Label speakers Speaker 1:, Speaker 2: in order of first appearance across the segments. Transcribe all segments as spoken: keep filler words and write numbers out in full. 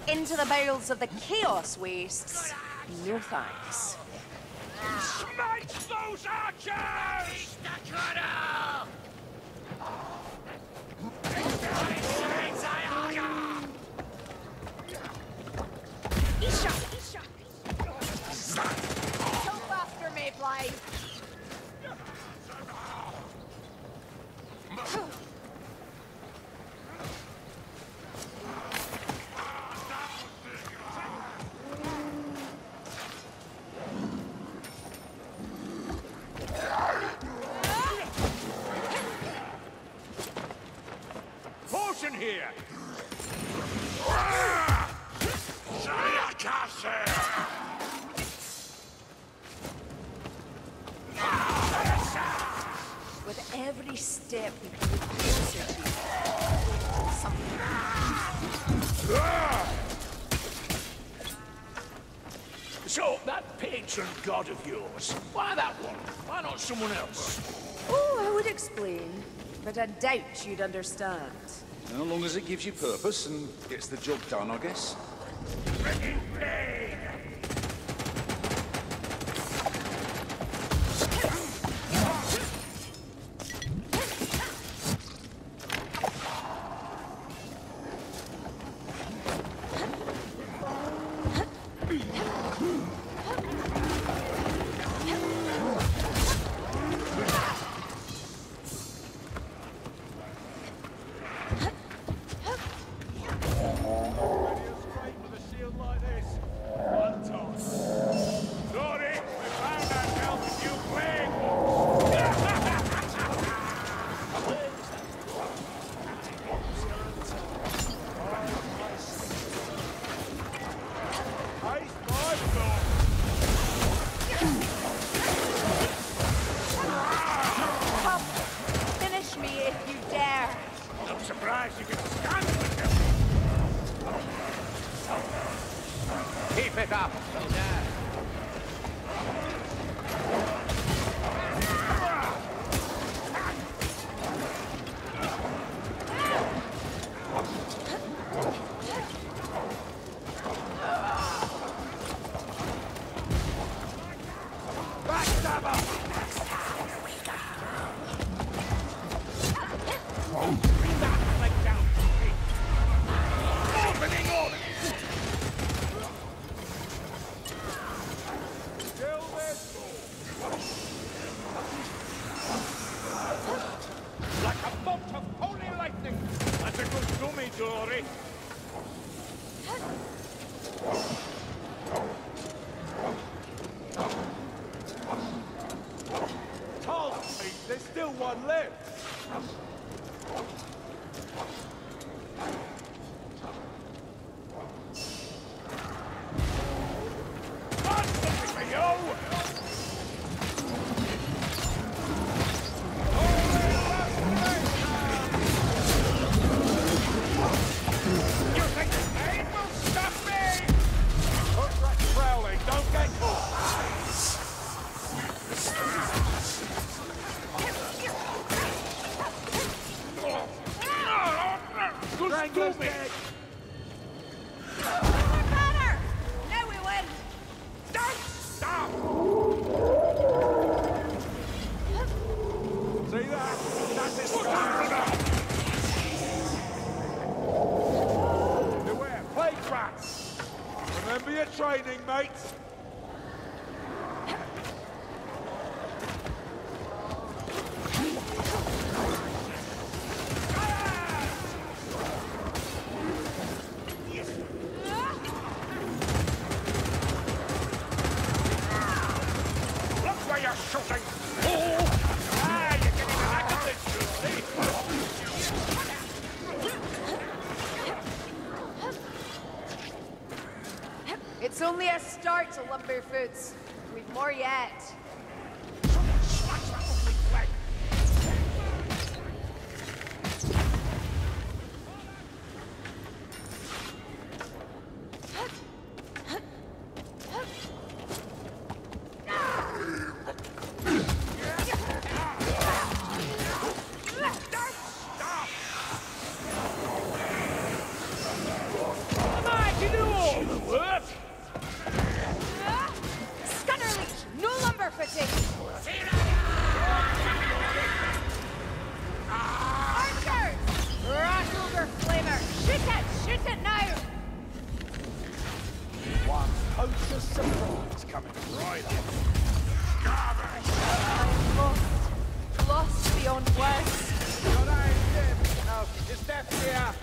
Speaker 1: Into the bowels of the Chaos Wastes? No thanks.
Speaker 2: Smite those archers!
Speaker 1: Isha! Isha! Help after me, Blythe!
Speaker 2: Potion here!
Speaker 1: With every step we get closer to something.
Speaker 2: So, that patron god of yours, why that one? Why not someone else?
Speaker 1: Oh, I would explain, but I doubt you'd understand.
Speaker 3: As long as it gives you purpose and gets the job done, I guess.
Speaker 2: Freaking blade!
Speaker 4: Keep it up.
Speaker 2: There's still one left.
Speaker 1: We're better! Now we win!
Speaker 2: Don't stop! See that? That's it. Beware, plague rats! Remember your training, mates!
Speaker 1: It's only a start to Lumberfoots. We've more yet.
Speaker 2: Come on, you do
Speaker 1: don't worse.
Speaker 4: Your name's Jim. Now, is Death here?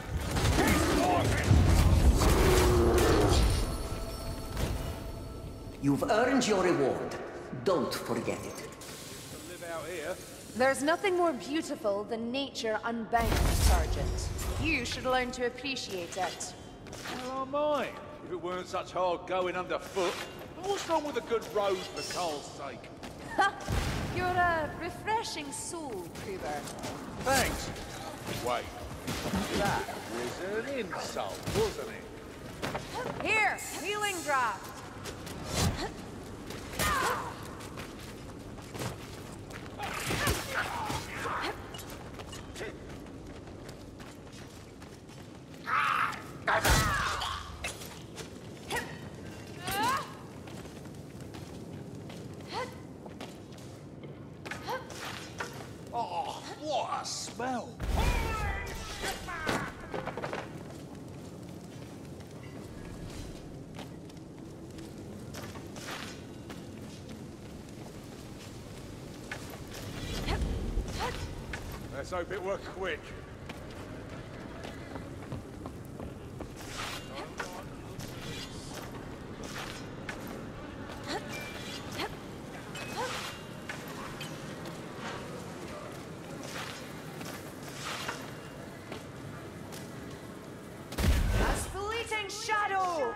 Speaker 5: You've earned your reward. Don't forget it.
Speaker 4: Live out here.
Speaker 1: There's nothing more beautiful than nature unbound, Sergeant. You should learn to appreciate it.
Speaker 4: Well, am I? If it weren't such hard going underfoot. What's wrong with a good road for Carl's sake?
Speaker 1: Ha! You're a refreshing soul, Kruber.
Speaker 4: Thanks. Wait. That was an insult, wasn't it?
Speaker 1: Here, healing draft.
Speaker 2: Oh, what a smell!
Speaker 4: Let's hope it works quick.
Speaker 1: A fleeting shadow!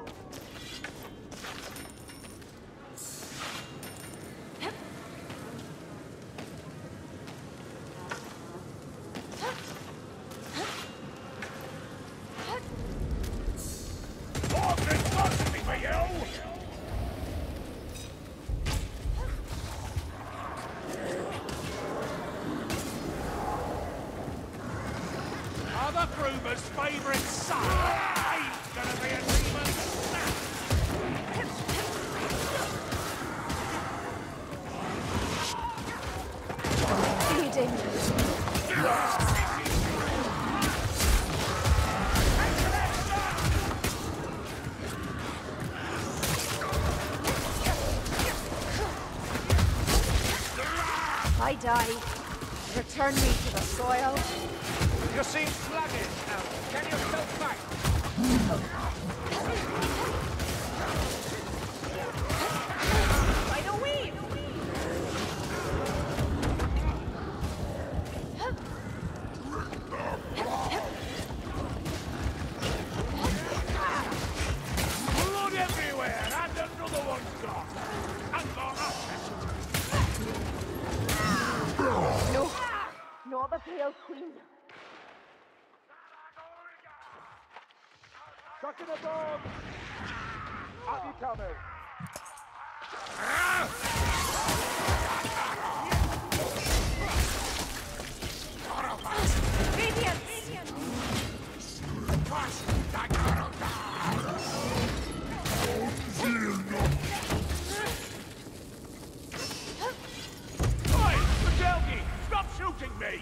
Speaker 2: Other Kruber's favourite son ain't gonna be a demon.
Speaker 1: Bleeding. I die. Return me to the soil.
Speaker 4: You seem sluggish now. Can you still fight?
Speaker 1: By the weed!
Speaker 2: Blood everywhere, and another one's gone. And gone up.
Speaker 1: No. Not the Pale Queen.
Speaker 4: Chuck in a bomb! Up you coming!
Speaker 1: Radiant!
Speaker 2: Oi, Magelgi, stop shooting me!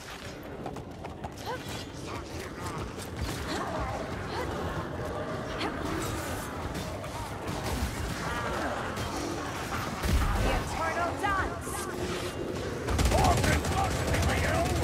Speaker 1: The eternal dance!
Speaker 2: Orphan's listening for you!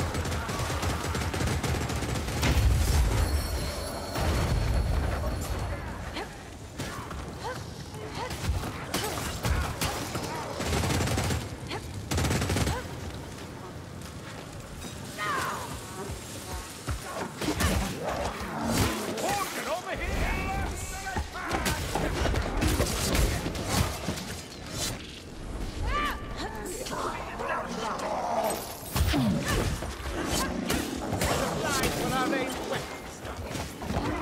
Speaker 2: Orphan, over here!
Speaker 4: Supplies for our main weapons.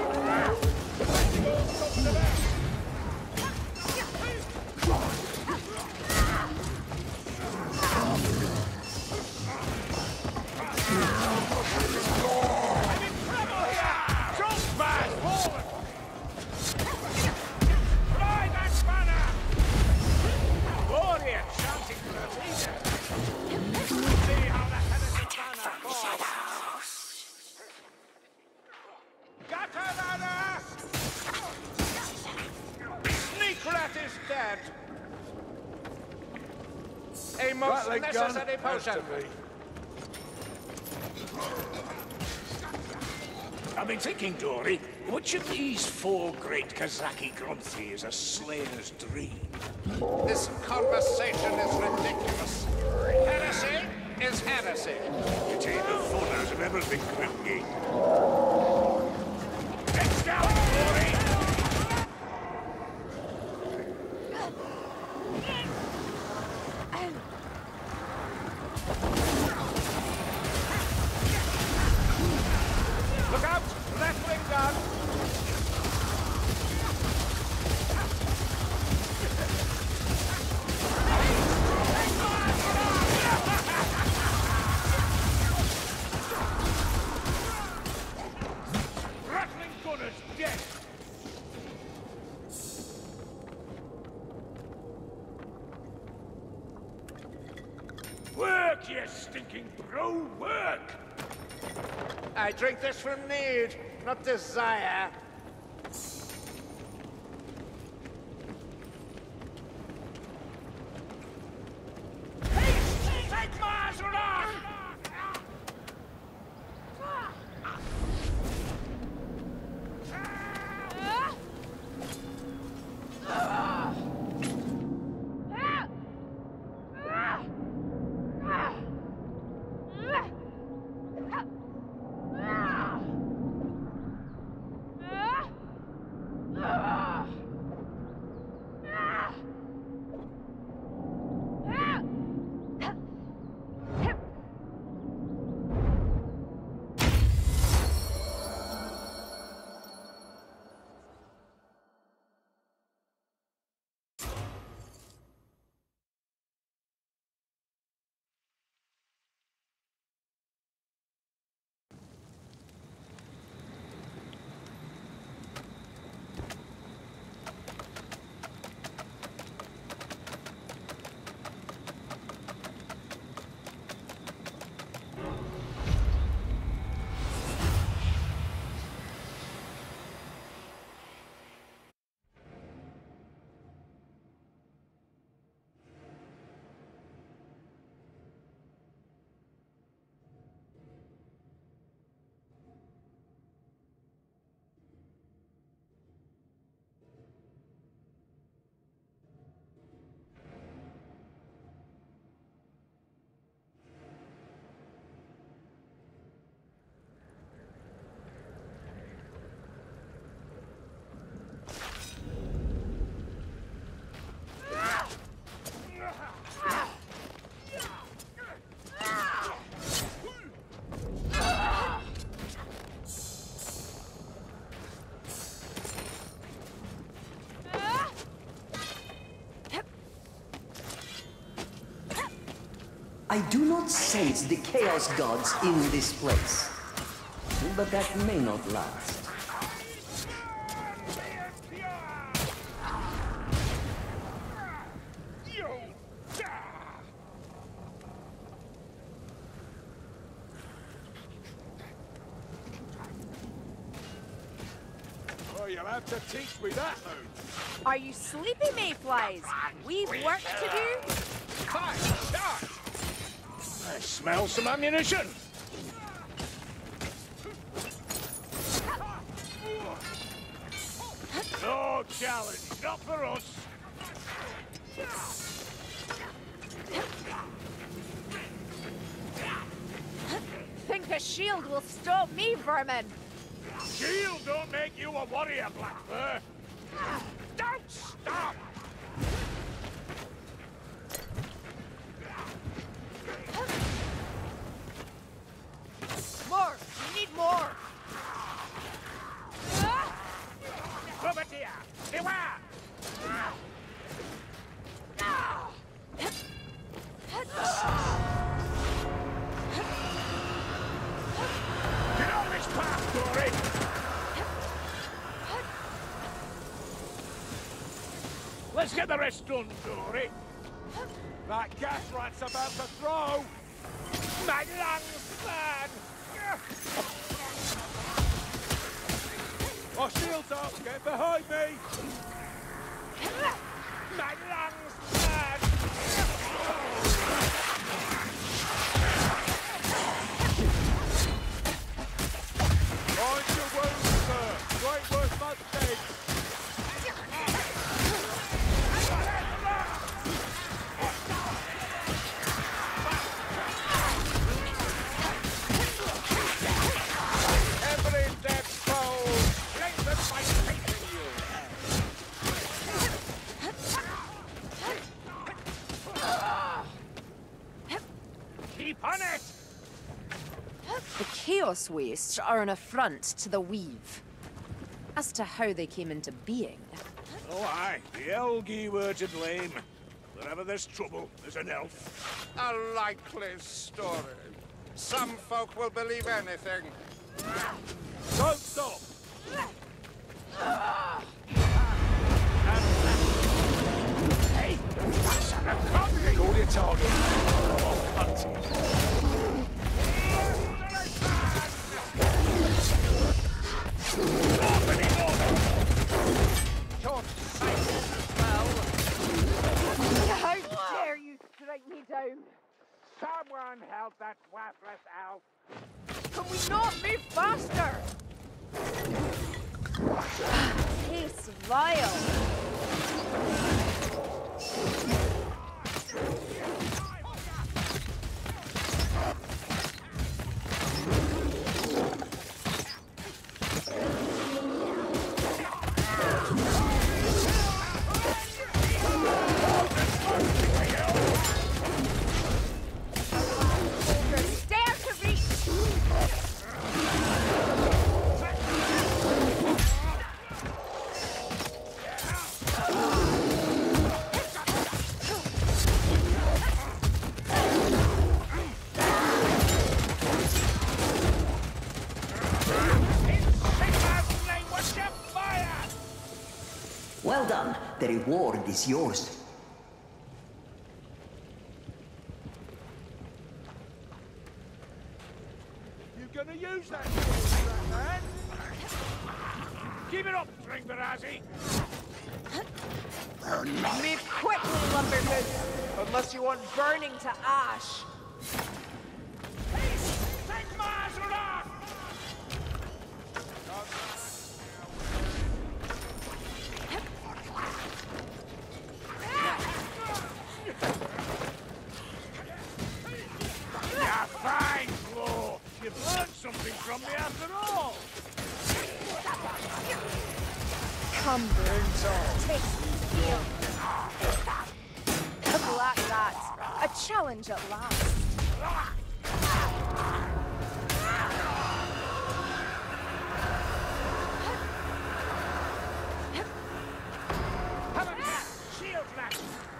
Speaker 2: Jump back, forward! Fly that banner! Warrior chanting for the leader! See how the head of the banner falls!
Speaker 4: Got her, Anna! Sneak rat is dead! A most
Speaker 3: Rattling gun
Speaker 4: necessary
Speaker 3: has to
Speaker 4: potion.
Speaker 3: be.
Speaker 2: I've been thinking, Dory, which of these four great Kazaki Grunthi is a slayer's dream?
Speaker 6: This conversation is ridiculous. Heresy is heresy.
Speaker 2: You take the fun out of everything, Grimgate. Let's go, Dory!
Speaker 4: Look out! Left wing gun!
Speaker 2: Rattling gunner's dead! Work, you stinking bro, work!
Speaker 6: I drink this from need, not desire.
Speaker 2: Take Mazra!
Speaker 5: I do not sense the Chaos Gods in this place. But that may not last.
Speaker 4: Oh, you'll have to teach me that move.
Speaker 1: Are you sleepy, mayflies? We've work to do.
Speaker 4: Fire! Charge!
Speaker 2: I smell some ammunition! No challenge, not for us!
Speaker 1: Think a shield will stop me, vermin?
Speaker 2: Shield don't make you a warrior, Blackfur! Don't stop!
Speaker 1: More! We need more!
Speaker 2: Robertia! Beware! Get on this path, Dory! Let's get the rest done, Dory.
Speaker 4: That gas rat's about to throw!
Speaker 2: My lungs burn!
Speaker 4: My shield's up! Get behind me!
Speaker 2: My lungs burn!
Speaker 1: The Chaos Wastes are an affront to the Weave. As to how they came into being...
Speaker 2: Oh, aye. The Elgi were to blame. Wherever there's trouble, there's an elf.
Speaker 6: A likely story. Some folk will believe anything.
Speaker 4: Don't stop!
Speaker 2: Hey! That's an accomplice!
Speaker 3: Call your target. Oh, hunting.
Speaker 6: Short sighted as well.
Speaker 1: How dare you strike me down?
Speaker 6: Someone help that worthless elf.
Speaker 1: Can we not move faster? Tastes vile. Dare to reach!
Speaker 5: Well done. The reward is yours.
Speaker 4: You gonna use that sword, man?
Speaker 2: Keep it up, Dringbarazzi!
Speaker 1: Move quickly, Lumberhoods, unless you want burning to ash.
Speaker 2: Take Mazurah! You're fine, Flo! You've learned something from me after all!
Speaker 1: Come, Burnsall. Take steel. A black rat. A challenge at last.
Speaker 2: Shield lash!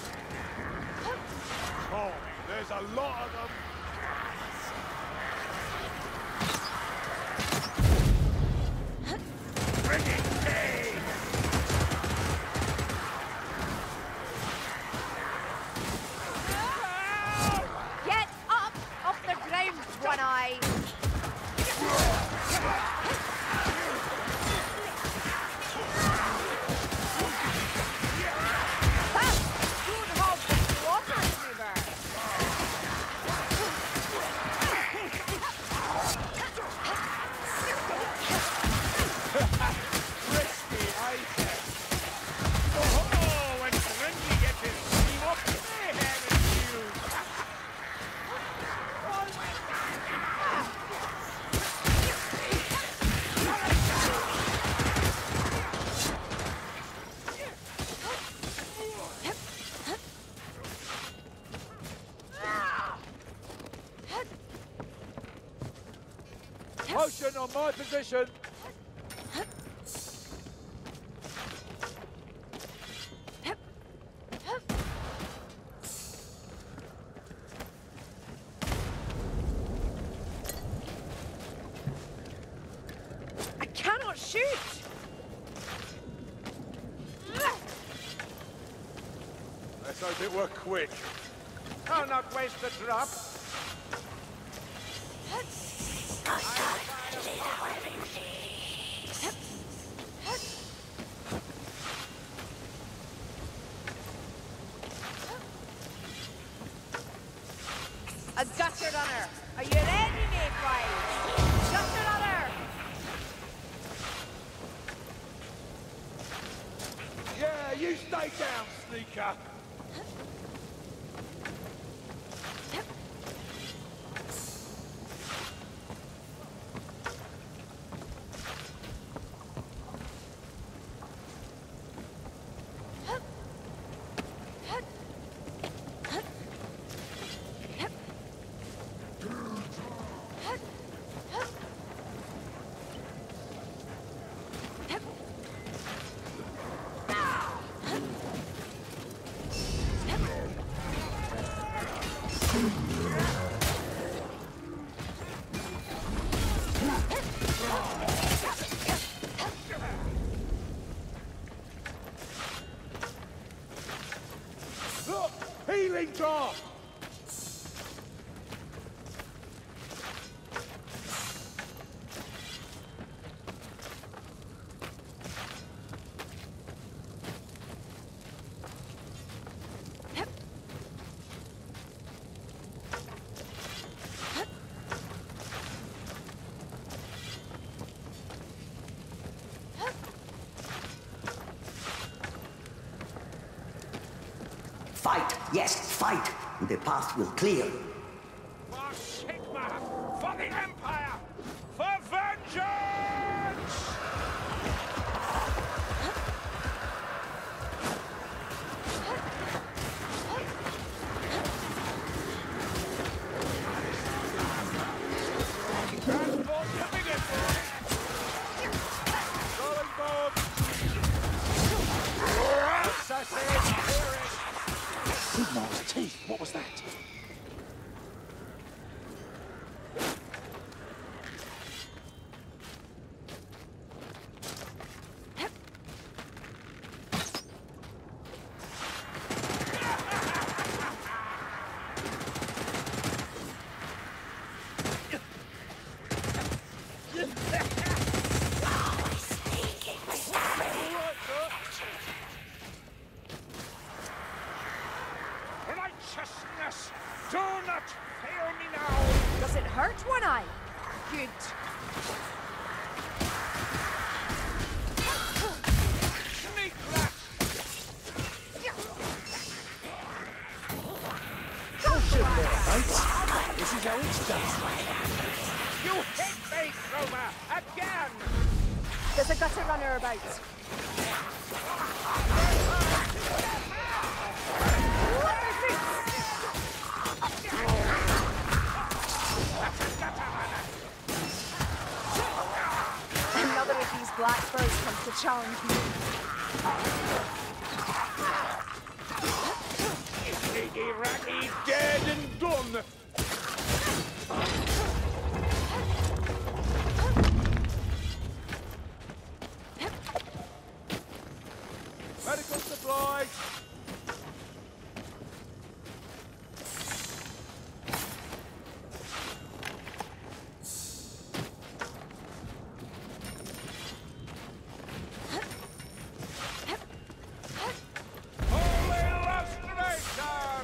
Speaker 4: Oh, there's a lot of them.
Speaker 2: Bringing pain!
Speaker 1: Get up off the ground, One Eye.
Speaker 2: Oh, when Grindy gets his steam up, mayhem ensues!
Speaker 4: Motion on my position.
Speaker 1: I cannot shoot.
Speaker 4: Let's hope it worked quick.
Speaker 6: I'll not waste a drop.
Speaker 1: A gutter runner. Are you ready, Mayfly? Gutter runner.
Speaker 4: Yeah, you stay down, sneaker.
Speaker 5: Yes, fight! The path will clear.
Speaker 2: For Sigma! For the Empire! For vengeance! Transport coming in, boys! Rolling board!
Speaker 3: Sigmar's teeth, what was that?
Speaker 2: Righteousness! Do not fail me now!
Speaker 1: Does it hurt, One Eye? Good.
Speaker 2: Sneak rat!
Speaker 3: This is how it's done.
Speaker 2: You hit me, Chroma! Again!
Speaker 1: There's a gutter runner about. Another of these black birds comes to challenge me.
Speaker 2: Sneaky ratty, dead and done!
Speaker 4: Medical supplies!
Speaker 2: Holy lustration!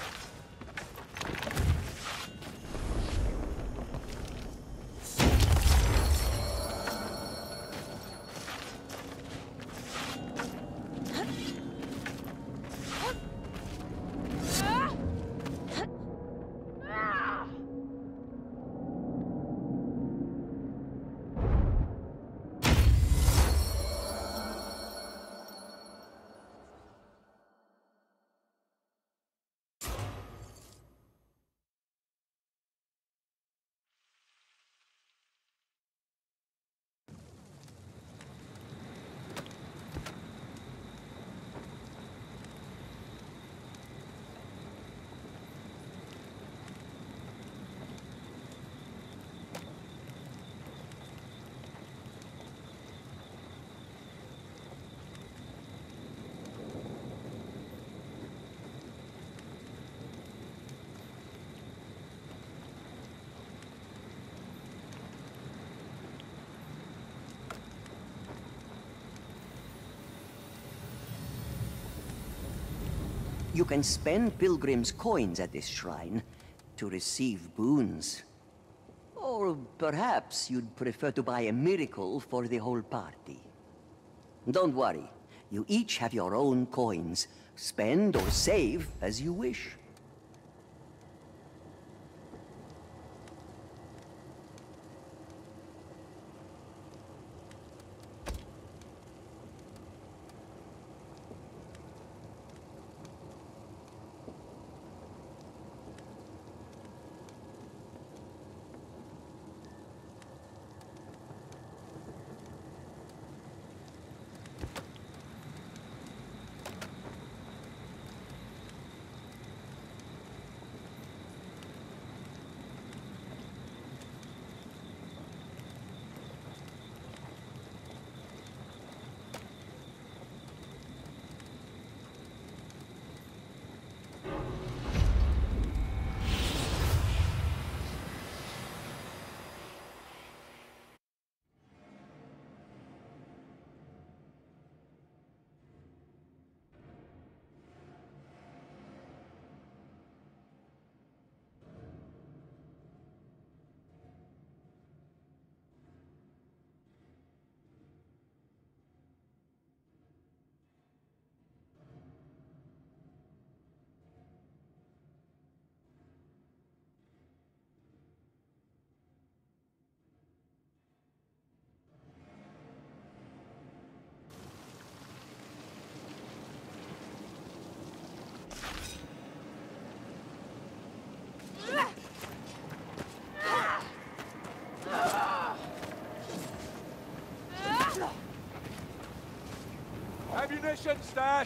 Speaker 5: You can spend pilgrims' coins at this shrine to receive boons. Or perhaps you'd prefer to buy a miracle for the whole party. Don't worry, you each have your own coins. Spend or save as you wish.
Speaker 4: ammunition stash!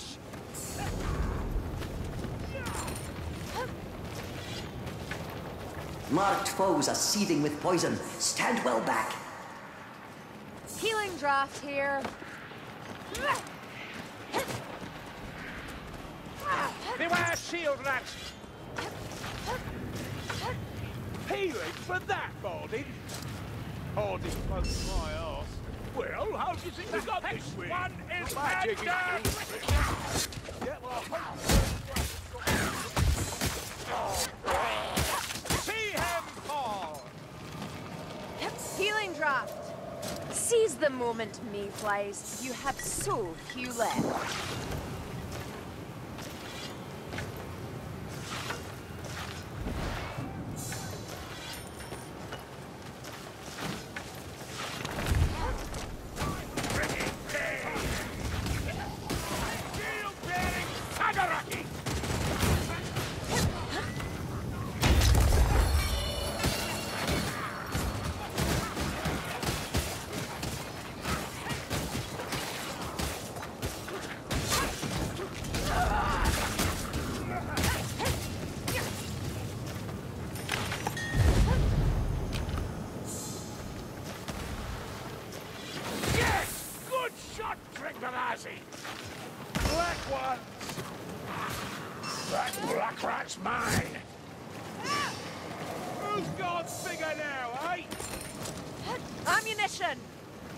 Speaker 5: Marked foes are seething with poison. Stand well back.
Speaker 1: Healing draft here.
Speaker 6: Beware shield rats!
Speaker 4: Healing for that, Balding? Hardly close my arse.
Speaker 2: Well, how do you think we got this way?
Speaker 6: One is
Speaker 4: Magic
Speaker 6: magic!
Speaker 4: is Yeah, well, I hope...
Speaker 6: See him fall!
Speaker 1: Healing draft. Seize the moment, mayflies. You have so few left.
Speaker 2: Shield-bearing Tagaraki! Yes! Good shot, Tringarazi! Black ones! That black rat's mine!
Speaker 4: Who's got bigger now, eh?
Speaker 1: Ammunition!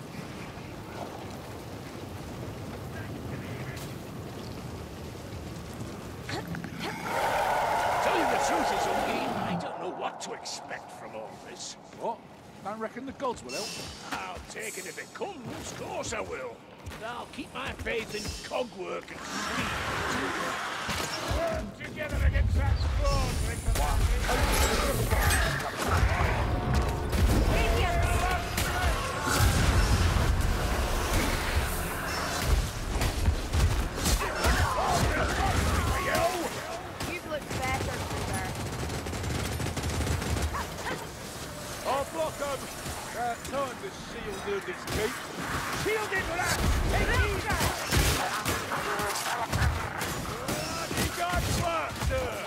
Speaker 2: Tell you the truth, Izumi, I don't know what to expect from all this.
Speaker 4: What? Don't reckon the gods will help?
Speaker 2: I'll take it if it comes, of course I will. But I'll keep my faith in cogwork and speed. Work together against that squad,
Speaker 1: You've looked better, Kruger.
Speaker 4: I'll block them! Uh, time to shield this keep.
Speaker 2: Shielded rat! Take these out! You got work, sir!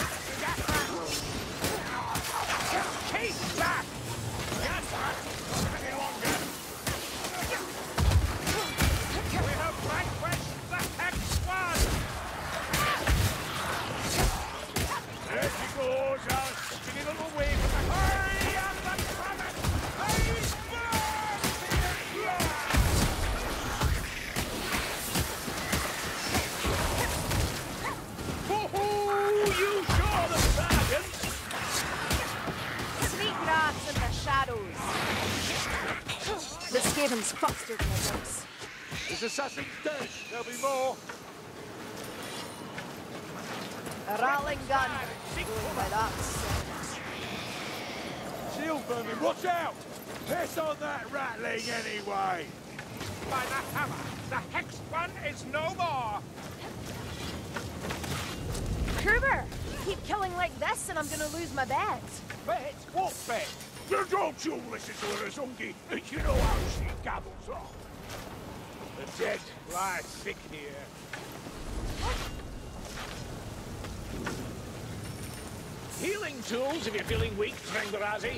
Speaker 2: Keep back! Yes, rat! Any longer! We have vanquished the Hex Squad! There she goes, I'll spin it all away from the... Hurry up the planet! Hurry! You sure the sergeant?
Speaker 1: Sneak rats in the shadows. The Skavens fostered my voice.
Speaker 4: There's assassins dead. There'll be more.
Speaker 1: A rattling gun. Going by that sound.
Speaker 4: Shield vermin, watch out! Piss on that rattling anyway!
Speaker 6: By the hammer, the Hex one is no more!
Speaker 1: Kruger, keep killing like this and I'm gonna lose my bet.
Speaker 6: Bet? What bet?
Speaker 2: Now don't you listen to her, Izungi. You know how she gabbles on.
Speaker 6: The dead lie thick here.
Speaker 2: Healing tools if you're feeling weak, Tringarazi.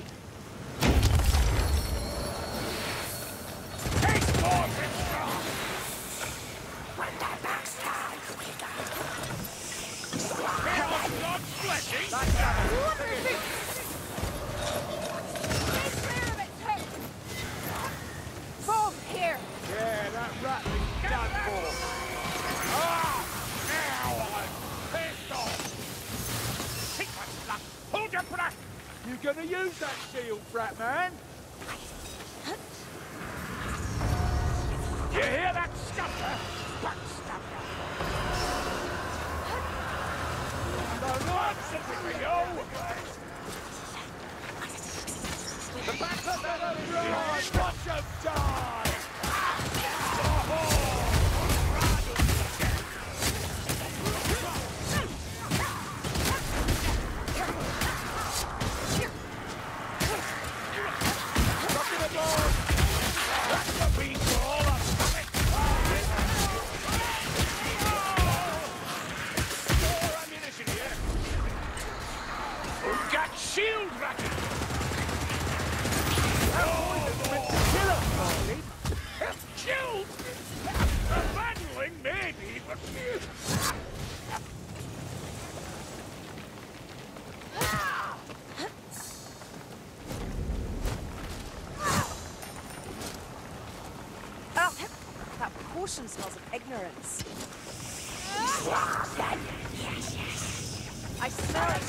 Speaker 2: Take more, Tringarazi! When the backstab, we go. God's blessing!
Speaker 1: Wonderful! Stay clear of it, too! Boom, here!
Speaker 4: Yeah, that rattling's done for.
Speaker 2: Ah! Now I'm pissed off! Take my stuff! Hold your breath!
Speaker 4: You gonna use that shield, Brat Man?
Speaker 2: You hear that scupper? Backstabber! The nonsense we go!
Speaker 4: The back of the right! Watch them die!
Speaker 2: That's the beast for all of us!
Speaker 1: potion smells of ignorance. I smell it.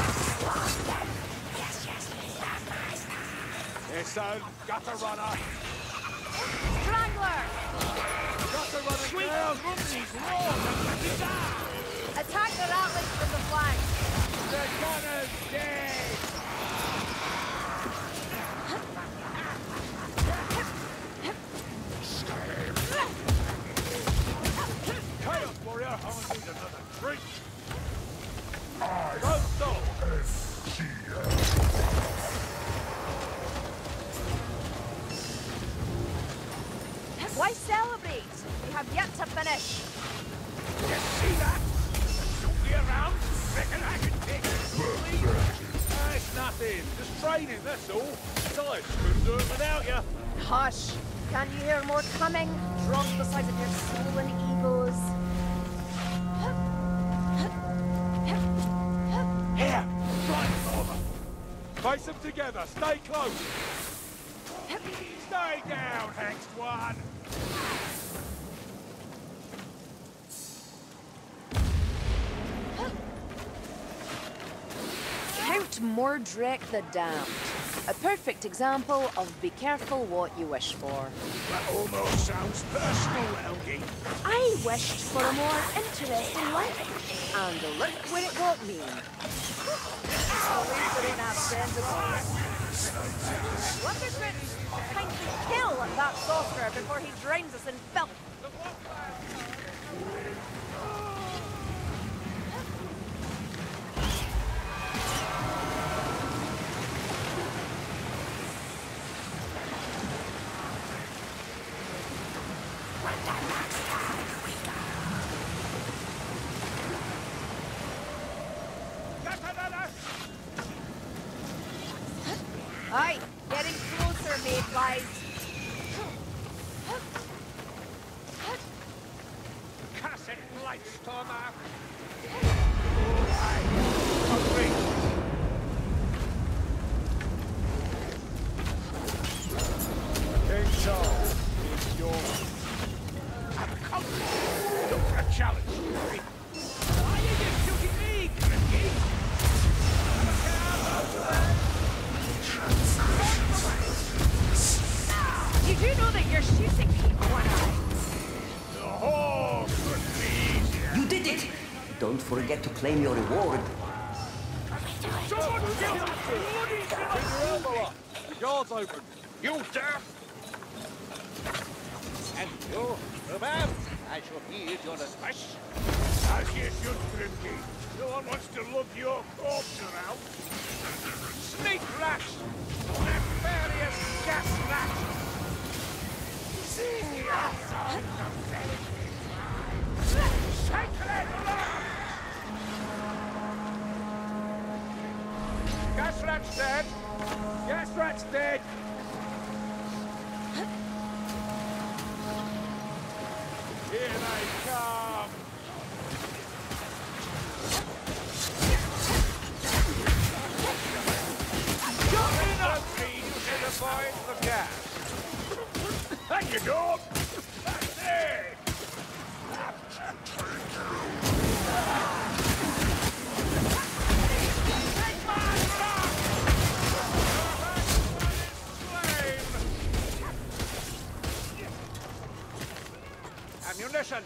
Speaker 4: Yes, son. Gutter runner.
Speaker 1: Strangler!
Speaker 4: Gutter runner down.
Speaker 1: Attack the ratlings from the flank.
Speaker 4: The gunner's dead. Chaos warrior, I need another drink. Don't stop.
Speaker 1: Why celebrate? We have yet to finish.
Speaker 2: You see that? Don't be around. Reckon I can take it.
Speaker 4: Ah, it's nothing. Just training, that's all. Besides, couldn't do it without you.
Speaker 1: Hush! Can't you hear more coming? Drunk the size of your swollen egos.
Speaker 2: Here, right over.
Speaker 4: Face them together. Stay close. Stay down, hanged one.
Speaker 1: Count Mordred the Damned. A perfect example of be careful what you wish for.
Speaker 2: That almost sounds personal, Elgie.
Speaker 1: I wished for a more interesting life. And look where it got me. Slithering absentable. Lumbergrit, kindly kill that sorcerer before he drowns us in filth. Aye, getting closer, mayflies.
Speaker 2: Casset Blightstormer.
Speaker 4: King Charles is your...
Speaker 2: Come on. Look for a challenge, Grimky. Why are you shooting me, Grimky?
Speaker 1: You do know that you're shooting people, aren't you?
Speaker 2: The horse could be easier.
Speaker 5: You did it! Don't forget to claim your reward.
Speaker 2: Someone get that bloody
Speaker 4: Keep your elbow up. The guard's open.
Speaker 2: You, sir!
Speaker 6: And you, Rhubarb, I shall heed your advice.
Speaker 2: As you should, Grimky. No one wants to lug your corpse around. Sneak rats! Nefarious gas rats! See your sons of Sacred love!
Speaker 4: Gas rat's dead. Gas rat's dead. Here they come.
Speaker 6: You're enough trees to avoid the gas.
Speaker 2: And you don't! That's it!
Speaker 6: Ammunition!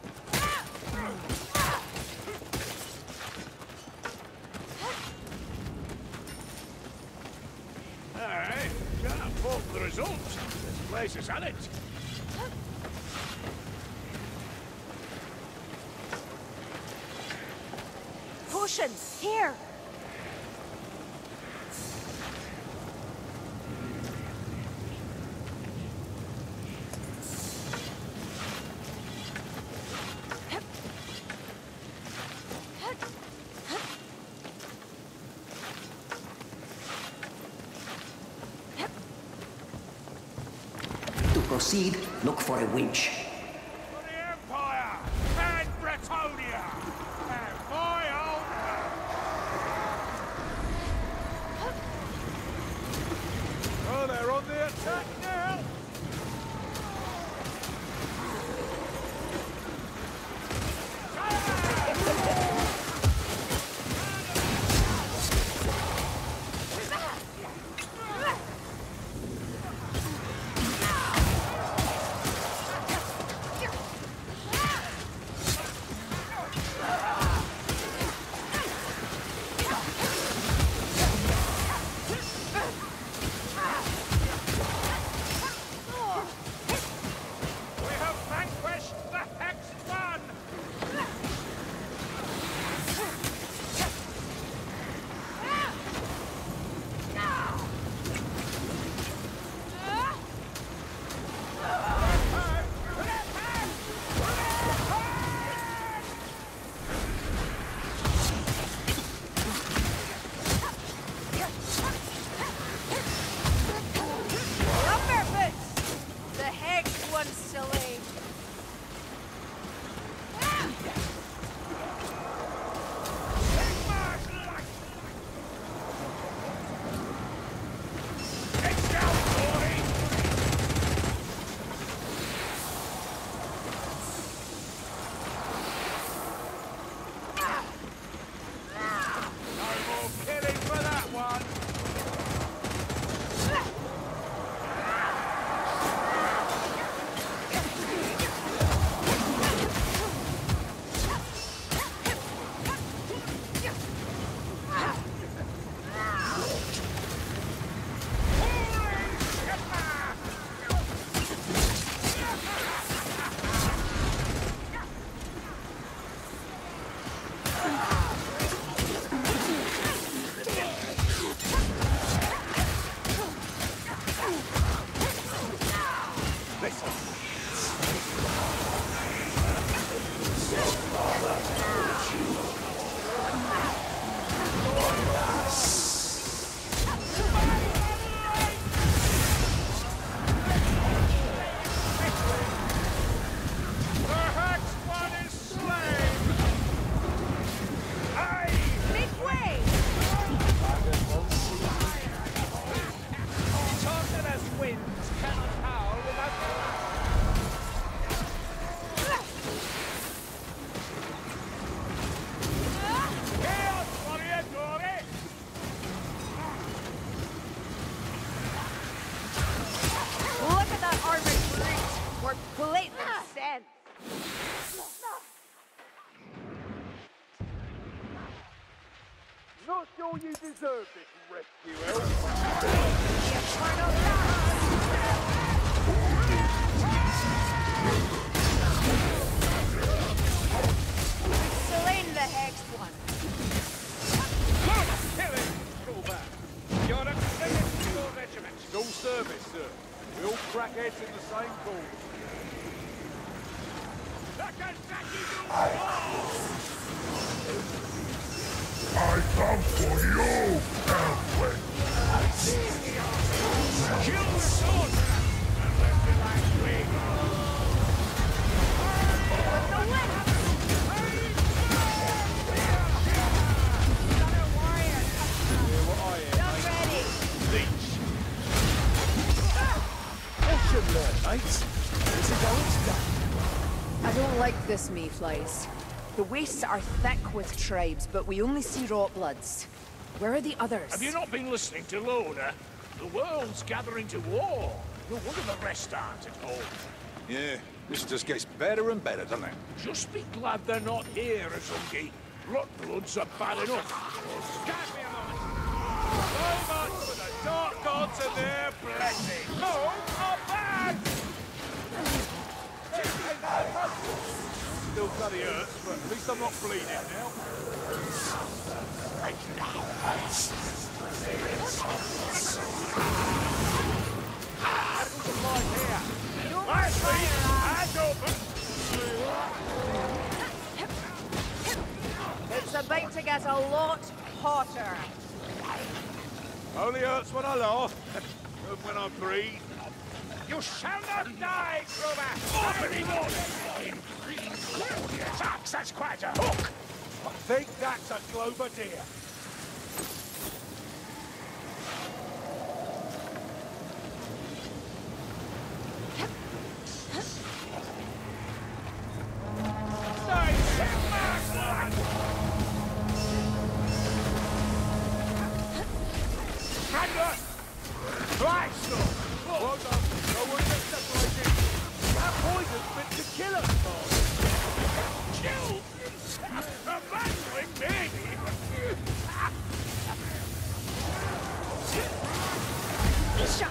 Speaker 2: Alright, can't fault the results. This place has had it.
Speaker 1: Potion, here!
Speaker 5: To proceed, look for a winch.
Speaker 2: For the Empire and Bretonia and my own
Speaker 4: Oh, they're on the attack now.
Speaker 2: missile.
Speaker 6: Perhaps one is slain! Aye!
Speaker 1: Make way!
Speaker 2: Torturous winds cannot howl without
Speaker 6: Chaos warrior glory!
Speaker 1: Look at that armored brute! We're blatantly sent.
Speaker 2: Not sure you deserve this rescue, Elf.
Speaker 1: The Infernal Blast! Slain the Hexed One.
Speaker 2: Kill him! Call back. You're a credit to your regiment.
Speaker 4: Full service, sir. We all crackheads in the same cause.
Speaker 2: Nagasaki no
Speaker 7: I come for you, Elfwin!
Speaker 2: Kill the soldier! And let the light way go!
Speaker 1: The wind! Another warrior! Just ready! I don't like this, Mayflies. The wastes are thick with tribes, but we only see rot bloods. Where are the others?
Speaker 2: Have you not been listening to Lona? The world's gathering to war. No wonder the rest aren't at home.
Speaker 3: Yeah, this just gets better and better, doesn't it?
Speaker 2: Just be glad they're not here, Azungi. Rot bloods are bad enough. Stand me a moment. So much for the dark gods and their blessing. Home are bad!
Speaker 4: Still bloody hurts, but at least I'm not bleeding now.
Speaker 2: Medical supplies here.
Speaker 1: Don't
Speaker 2: My
Speaker 1: fire
Speaker 2: feet,
Speaker 1: up.
Speaker 2: hands open.
Speaker 1: It's about to get a lot hotter.
Speaker 4: Only hurts when I laugh, and when I breathe.
Speaker 2: You shall not die, Crobat! Opening order! Fox, that's quite a hook!
Speaker 4: I think that's a Glover deer. Well done. No one gets separated. That poison's meant to kill us, Mark.
Speaker 2: Kill! Abandoning me!
Speaker 1: Isha!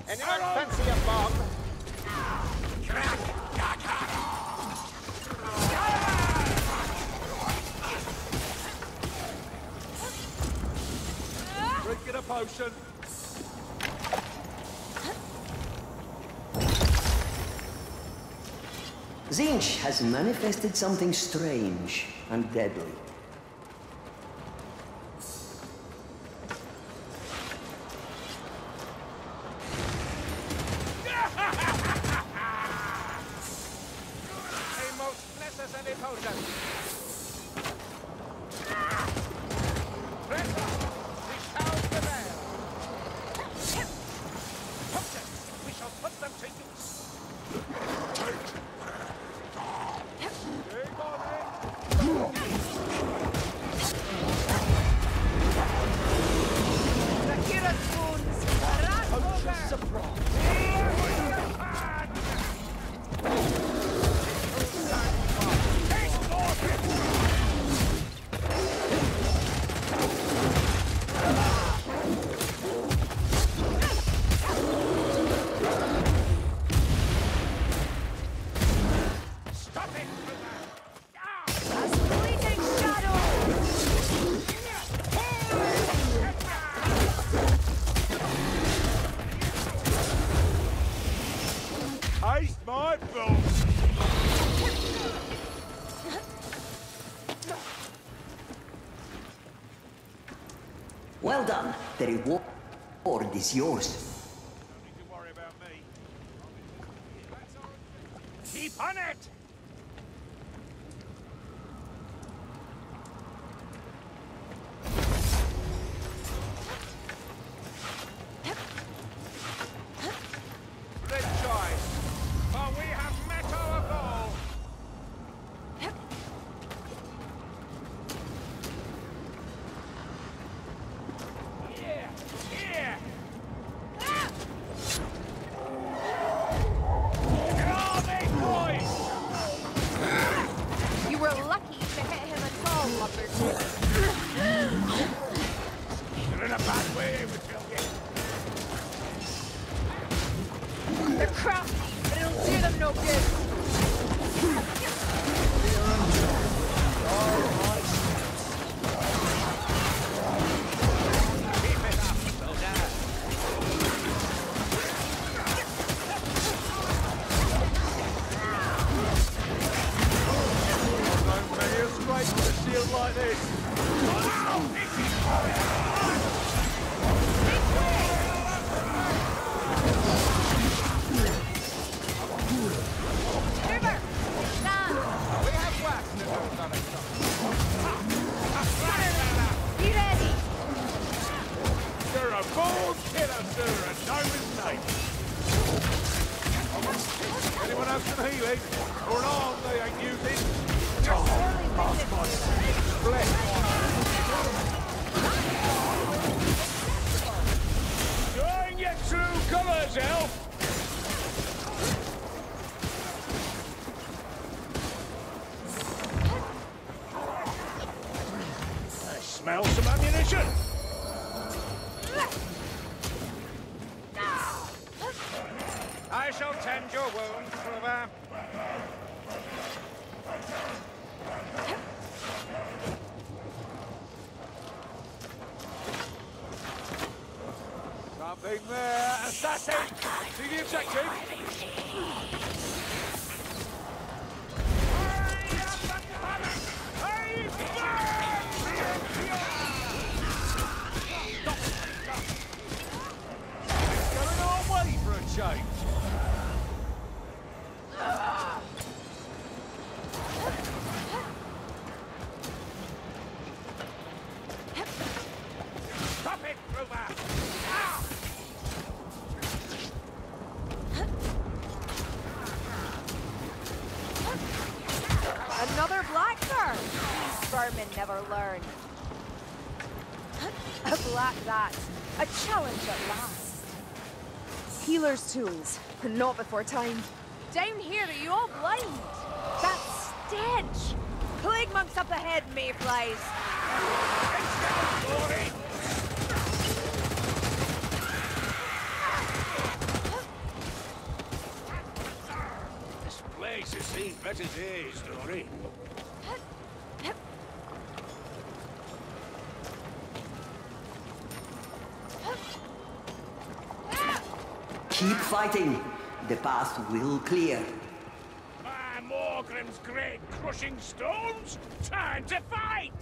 Speaker 6: Anyone fancy a bomb?
Speaker 4: Drink a potion.
Speaker 5: Tzeentch has manifested something strange and deadly.
Speaker 6: A most necessary potion. Pressure! We shall prevail. Potion! We shall put them to use.
Speaker 1: Zakira's wounds. Rat over.
Speaker 6: Stop it!
Speaker 1: A fleeting shadow.
Speaker 2: Taste my boots!
Speaker 5: Well done. The reward is yours.
Speaker 2: Don't need to worry about me. Keep on it!
Speaker 6: Good choice. For we have met our goal.
Speaker 2: Here! Here! Grab it, boys!
Speaker 1: You were lucky to hit him at all, Lumberjack.
Speaker 2: You're in a bad way with Tilgate.
Speaker 1: They're crafty, but it'll do them no good.
Speaker 6: Keep it up, soldier.
Speaker 4: Don't be a scrape with a shield like this.
Speaker 1: River! Stand!
Speaker 6: We have work to do, Thunderstruck.
Speaker 1: Be ready!
Speaker 2: You're a born killer, sir, and no mistake.
Speaker 4: Anyone have some healing? Or an arm they ain't using?
Speaker 2: Showing your true colours, Elf! I smell some ammunition!
Speaker 6: I shall tend your wound, Kruber.
Speaker 4: Something there. Assassin! See the objective? Going our way for a change.
Speaker 6: Stop it, Kruber!
Speaker 1: Another blackbird! These vermin never learn. A black that. A challenge at last. Healer's tools. Not before time. Down here, are you all blind? That stench! Plague monks up ahead, mayflies!
Speaker 2: That is a story.
Speaker 5: Keep fighting. The path will clear.
Speaker 2: Ah, Morgrim's great crushing stones! Time to fight!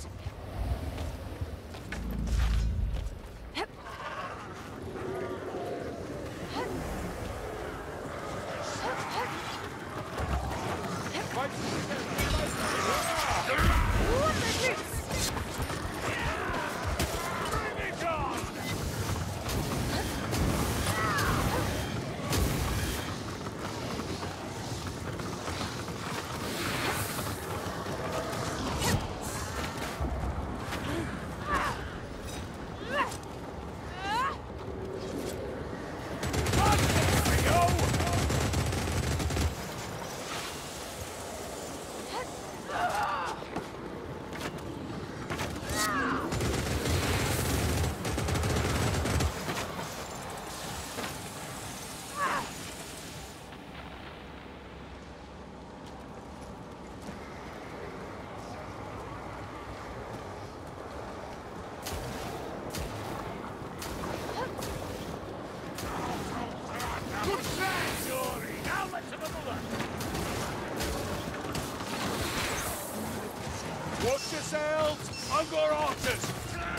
Speaker 2: Watch yourselves! Under archers!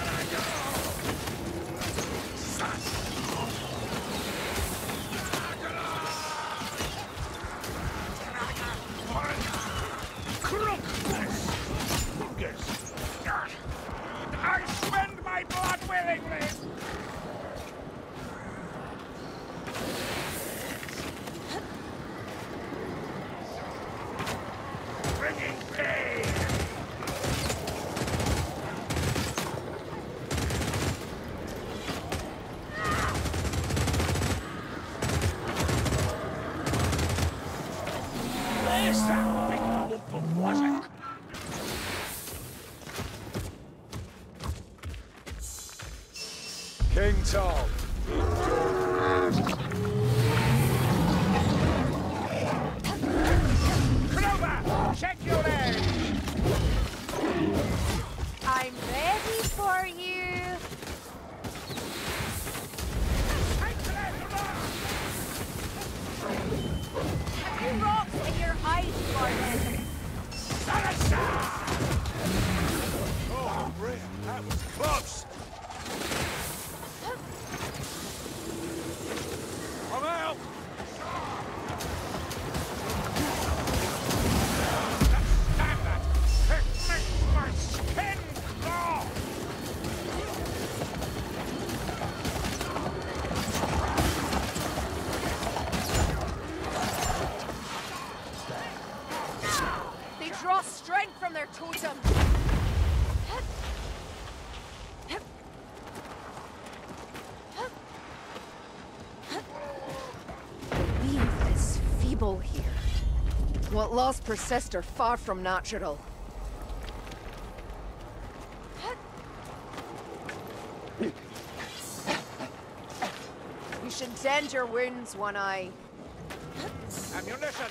Speaker 2: I spend my blood willingly! Bringing pain! There's that big lump of wassac!
Speaker 4: King Tom.
Speaker 2: Clover! Check your edge!
Speaker 1: I'm ready for you. Have you rocks in your eyes, Gordon?
Speaker 2: Oh, Rhea, that was close! I'm out! Stand that! It makes my skin crawl!
Speaker 1: They draw strength from their totem. The weave is feeble here. What laws persist are far from natural. You should tend your wounds, One Eye.
Speaker 2: Ammunition!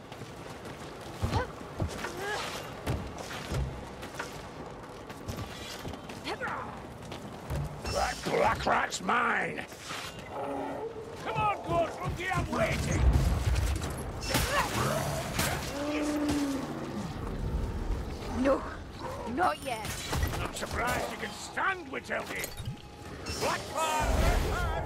Speaker 2: That black rat's mine! Come on, Goldfrunky, I'm waiting!
Speaker 1: No, not yet.
Speaker 2: I'm surprised you can stand Witheldy! Black Fire!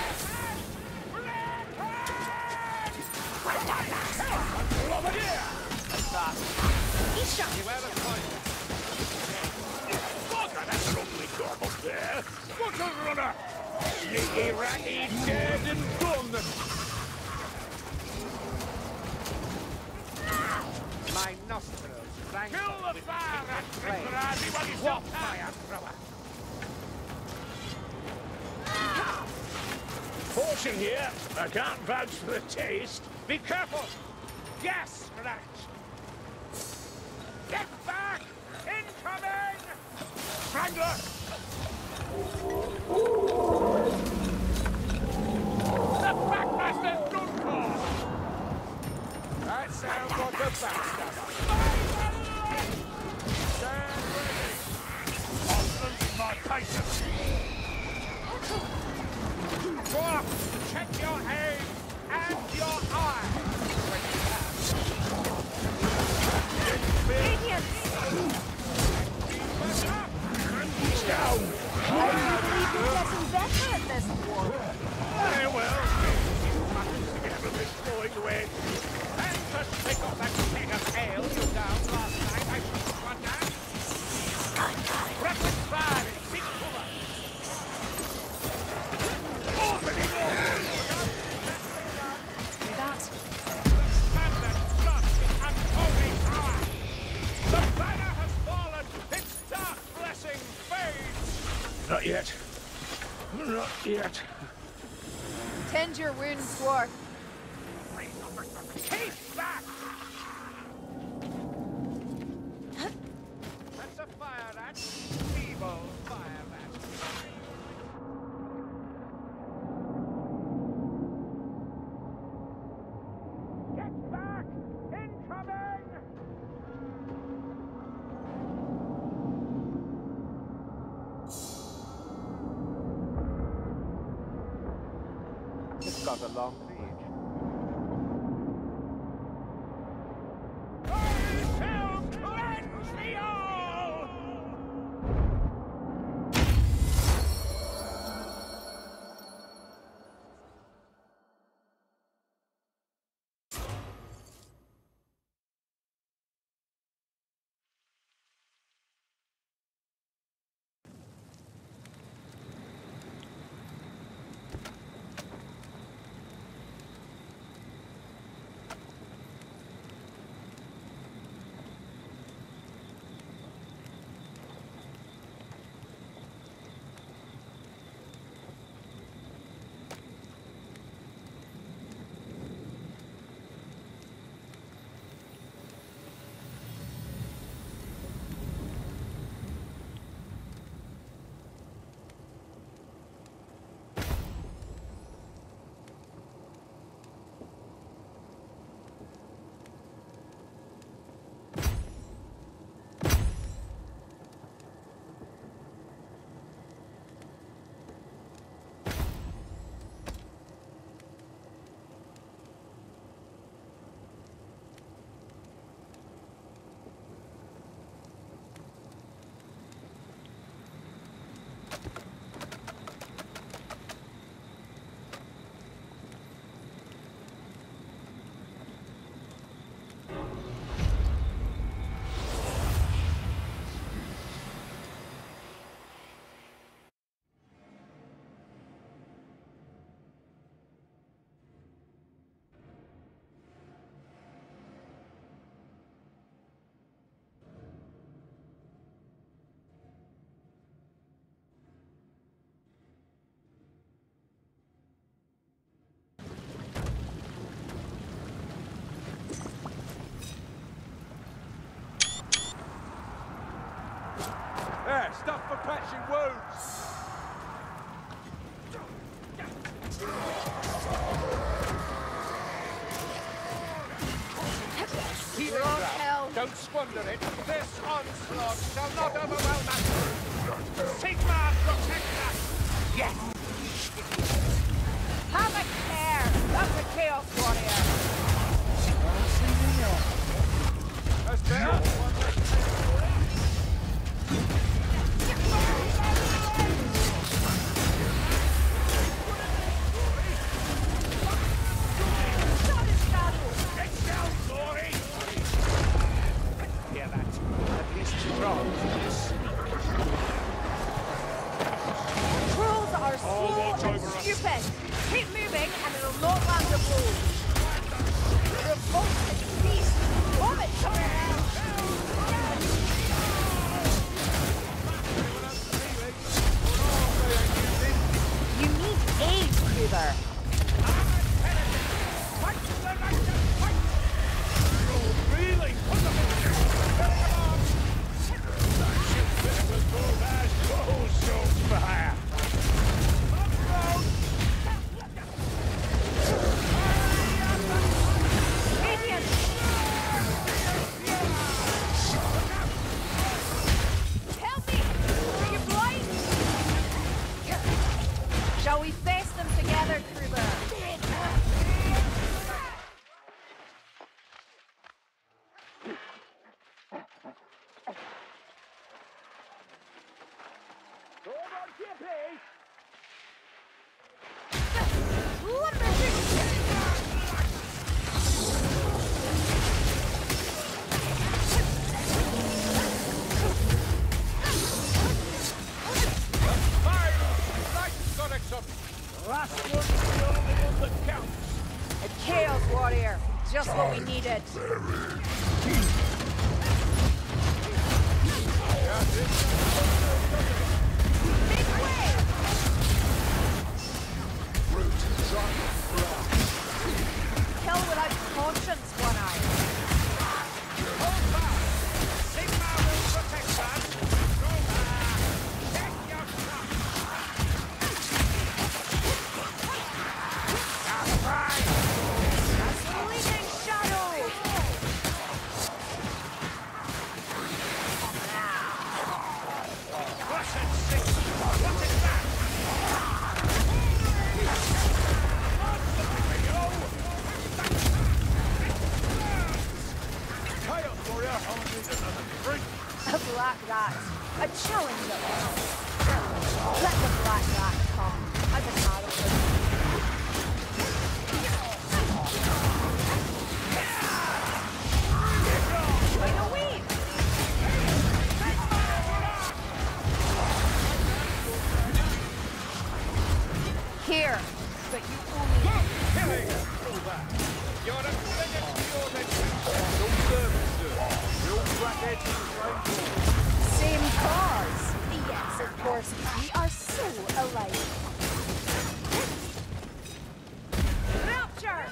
Speaker 1: Isha!
Speaker 2: Bugger, that's lovely dog up there! What a runner! Sneaky, ratty, dead and gone!
Speaker 6: My nostrils rang.
Speaker 2: Kill the fire rat, Rickardi, while he's got fire thrower! Caution here. I can't vouch for the taste. Be careful! Gas scratch! Get back! Incoming! Strangler! The Backmaster's done for! That sounds like a backstab. Very well. Everything's flowing away. And just take off that keg of ale you down last night. I shouldn't wonder. Rapid fire in big cover. Opening up.
Speaker 1: Do that.
Speaker 2: Standard trust and holy power. The banner has fallen. Its dark blessing fades. Not yet. Not yet.
Speaker 1: Tend your wounds, dwarf.
Speaker 2: Keep back! That's a fire rat. Evil fire rat. Get back! Incoming! It's got a long reach. I shall cleanse thee all!
Speaker 4: There, stuff for patching wounds.
Speaker 2: Keep it
Speaker 1: Rock
Speaker 2: up.
Speaker 1: hell.
Speaker 2: Don't squander it. This onslaught shall not overwhelm us. Sigmar, protect us! Yes!
Speaker 1: Have a care. That's a chaos warrior.
Speaker 2: That's better. Get down, Glory! Hear that? At least two rounds.
Speaker 1: Trolls are slow and stupid. Keep moving and it'll not land a blow. Revolting beast. Vomit somewhere else. You need aid, Kruber.
Speaker 2: Really? Put them in there! Come on! Oh, so fire!
Speaker 1: Indians! Help me! Are you blind? Shall we face them together, Kruber?
Speaker 2: The last one's the only one that counts.
Speaker 1: A Chaos Warrior. Just what we needed. Make way! Kill without conscience, One Eye.
Speaker 6: Hold fast! Sigma will protect us! Go back! Take your shot! That's right!
Speaker 1: That's Fleeting Shadow!
Speaker 6: Blessed six! What is that?
Speaker 2: Chaos Warrior hungry another drink.
Speaker 1: A Black Rat. A challenge at last. Let the Black Rat come. I've been hard over it. Wait a week! Here, but you only...
Speaker 6: Killing! Pull back! You're a finish your
Speaker 2: No service, sir. Real blackhead to the flame.
Speaker 1: Same cause. Yes, of course. We are so alike. Rapture!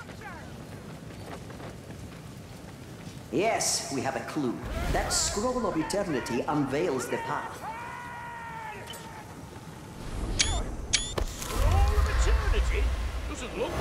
Speaker 5: Yes, we have a clue. That scroll of eternity unveils the path.
Speaker 2: All of eternity? Doesn't look